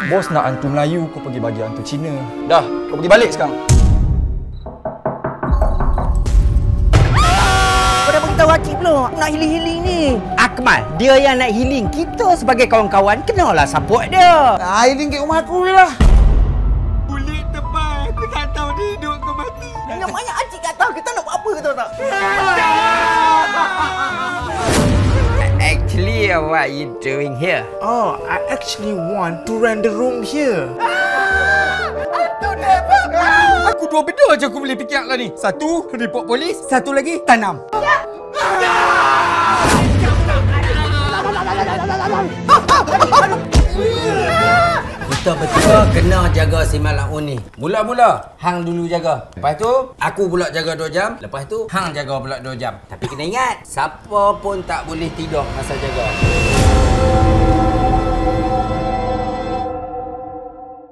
Bos nak hantu Melayu, kau pergi bagi hantu Cina. Dah, kau pergi balik sekarang. Kau dah beritahu Akif belum nak healing-healing ni? Akmal, dia yang nak healing. Kita sebagai kawan-kawan kenalah support dia. Healing kat rumah aku je lah. Kulit tebal, aku tak tahu dia hidup ke mati. Namanya Acik tak tahu kita nak buat apa, tahu tak? Actually, what you doing here? Oh, I actually want to rent the room here. Aku dua benda je aku boleh fikir lah ni. Satu, report polis. Satu lagi, tanam. Kita betul kena jaga si Malaun ni. Mula-mula, Hang dulu jaga. Lepas tu, aku pula jaga 2 jam. Lepas tu, Hang jaga pula 2 jam. Tapi kena ingat, siapa pun tak boleh tidur masa jaga.